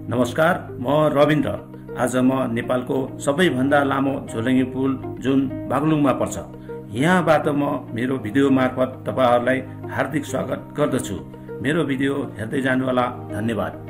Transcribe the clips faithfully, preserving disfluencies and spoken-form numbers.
नमस्कार, म रविन्द्र। आज म नेपालको सबैभन्दा लामो झोलुङ्गे पुल जुन बागलुङमा पर्छ, यहाँबाट म मेरो भिडियो मार्फत तपाईहरुलाई हार्दिक स्वागत गर्दछु। मेरो भिडियो हेर्दै जानुहोला। धन्यवाद।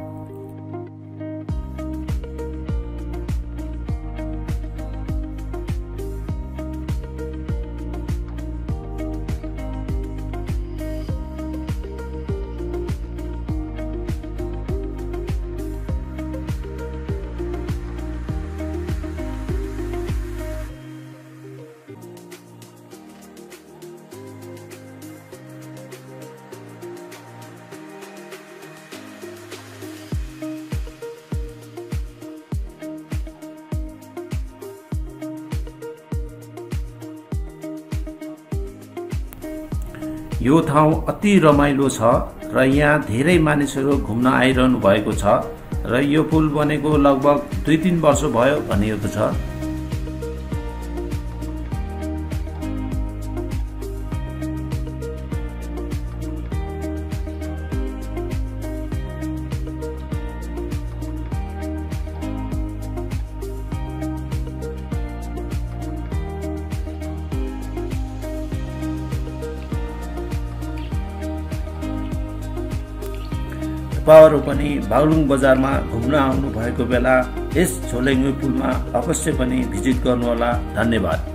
यो ठाउँ अति रमाइलो छ र यहाँ धेरै मानिसहरू घुम्न आइरहनु भएको छ र यो पुल बनेको लगभग दुई तीन वर्ष भयो भनिएको छ। तपाईहरु पनि बागलुङ बजारमा घुम्न आउनु भएको बेला यस झोलुङ्गे पुलमा अवश्य पनि भिजिट गर्नुहोला। धन्यवाद।